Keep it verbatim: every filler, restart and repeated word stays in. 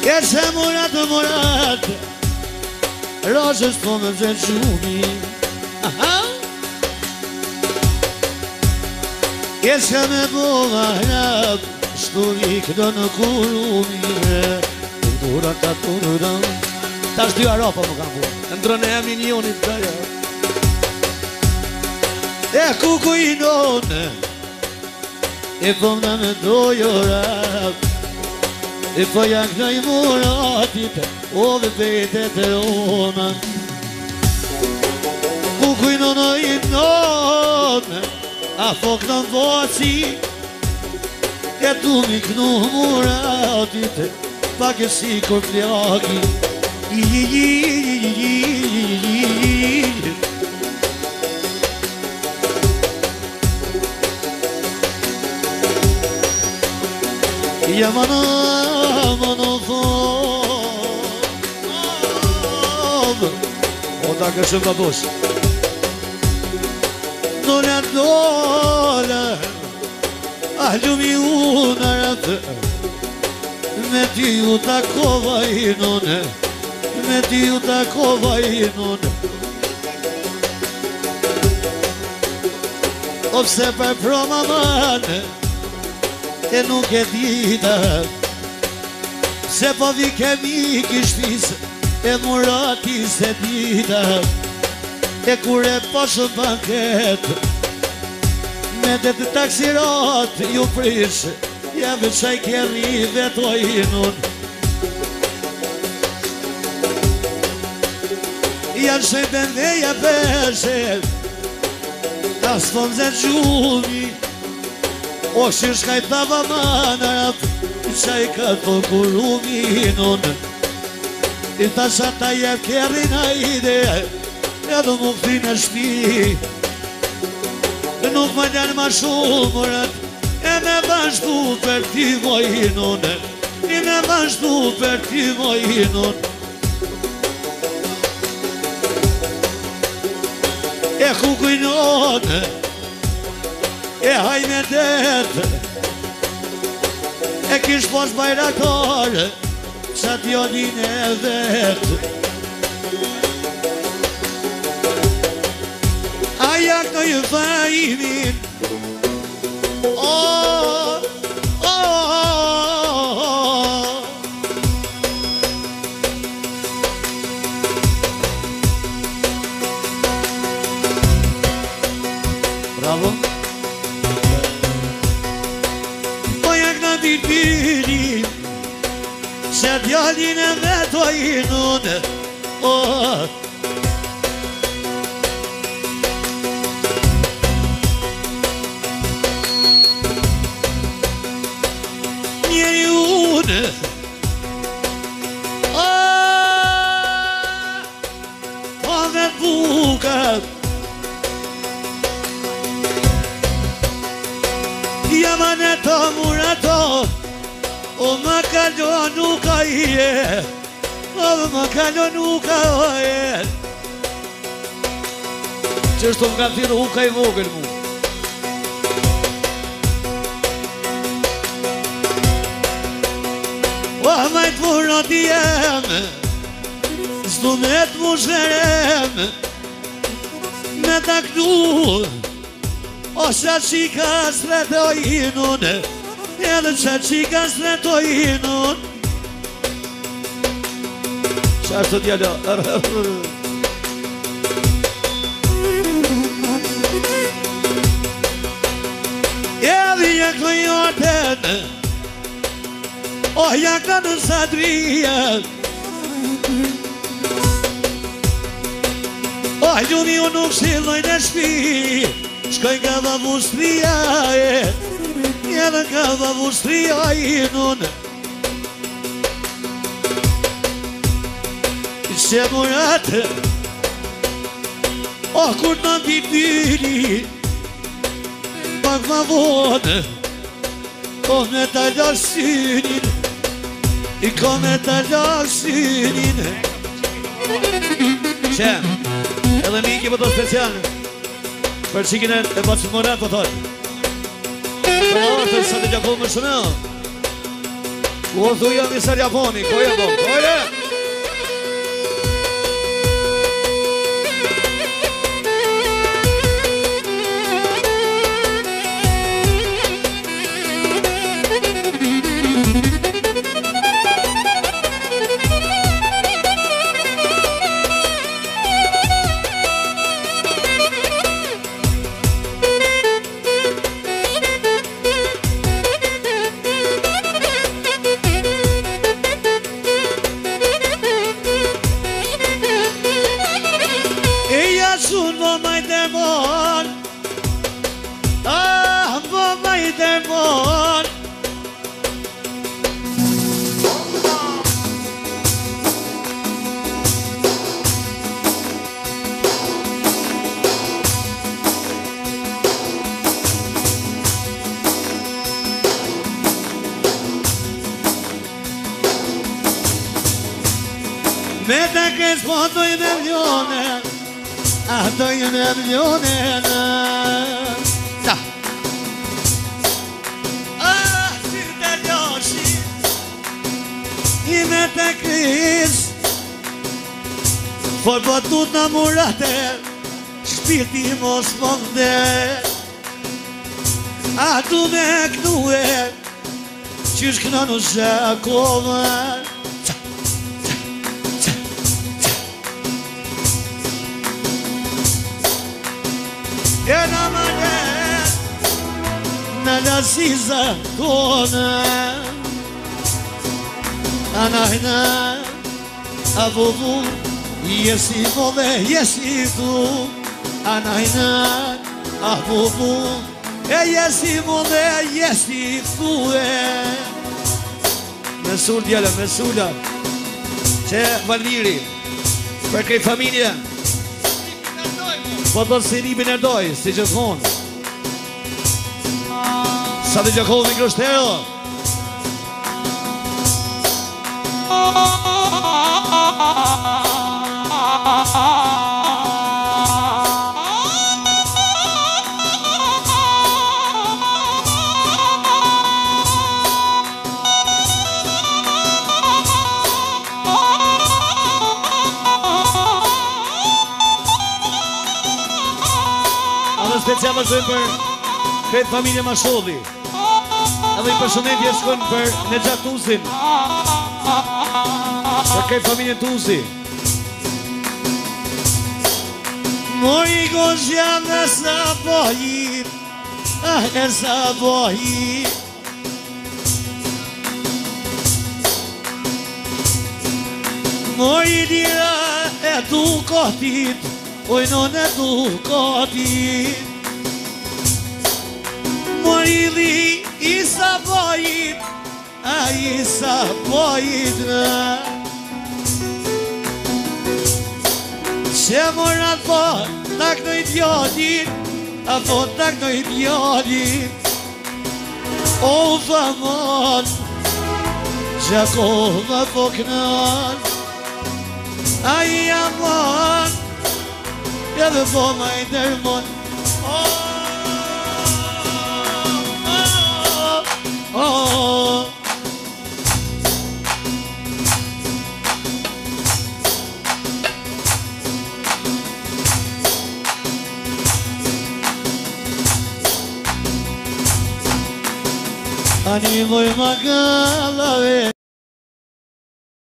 E se murat, murat Rosës po me zë gjumi E se me bova hrap Shturi këdo në kurumi Turdura ta turdura Ta është dy arapa më kam bu Ndrën e minionit të ja E kuku i none E po më me dojo rap E po jak në i muratit Ove petet e ona Kuku i none i none A fok në voci E tu mi kënu muratit Pak e si kur flaki Yaman aman of O da këshëm babush Dole dole Ahlumi unë ratë Me ti u takova i nune Me ti u takova i nune Opse për proma mane E nuk e dita Se po vi kemi kishtis E murati se dita E kure poshë banket Me dhe të taksirat ju prish Jave qaj kjerri veto i nun Janë shëjben dhe ja peshet As fëm zë gjumi O shirë shkaj tava manat Qaj ka të kurumi nun I thasha ta jep kjerri na ide E do më këti në shpi Nuk më janë ma shumërat E me vazhdu për ti mojinun E me vazhdu për ti mojinun E kukujnon E haj me det E kish pos bajrakar Qa t'jodin e vet A jak në ju fajimin Oh, oh, oh. Bravo. Po jak na ditini Se djallin e veto i nune Oh Jamaneto murato O më kallo nuk a je O më kallo nuk a je Qështu më kanë thirë uka i vogël mu O majtë murati jem Zdu me të mushërem Me takdu O qa qika sreto i nun Edhe qa qika sreto i nun Qa është të djalo Edhe jak në joten O jak në në sadrijet O ljumi u nuk shiloj në shpi Shkoj ka vavustria e Edhe ka vavustria i nun Se murat O kur në bitiri Pak ma vonë Ko me ta lësynin I ko me ta lësynin Që Edhe miki për të specialë Për qikin e bacë mërat për thot Për orë të sa të gjakullë më shumë O thuja misar Japoni, koje bom, koje? Sun vă mai demon, ah, vă mai demon. Meta che sfondo in milione, ah, doi milioni, ah, si tagliosi, i mette cris, for batut namorate, shpirti mos monde, ah, tu me knue, qysh knonu shakove. Jena më njerë në lasiza tona, anajna, a vuvu, jesi vove, jesi tu, anajna, a vuvu, e jesi vove, jesi tu e. Mesul djela, mesula, që Valmiri, për kej familje, po do si ribin e doj, si gjithmonë. Sa të Gjakovi Kroshtero. Special vazhdojmë për kretë familje Masholli. Edhe i përshëndetje shkojnë për Nexhat Tusin, për kretë familje Tusi. Mori goxha me sa bojit, ah, e sa bojit. Mori dira e du kotit, oj non e du kotit. Morili i sa bojit, a i sa bojit në. Që mora po tak në i djodit, a po tak në i djodit. O famon, Gjakova po knan, a i amon, edhe po ma i nërmon. Oh, animoj magallave.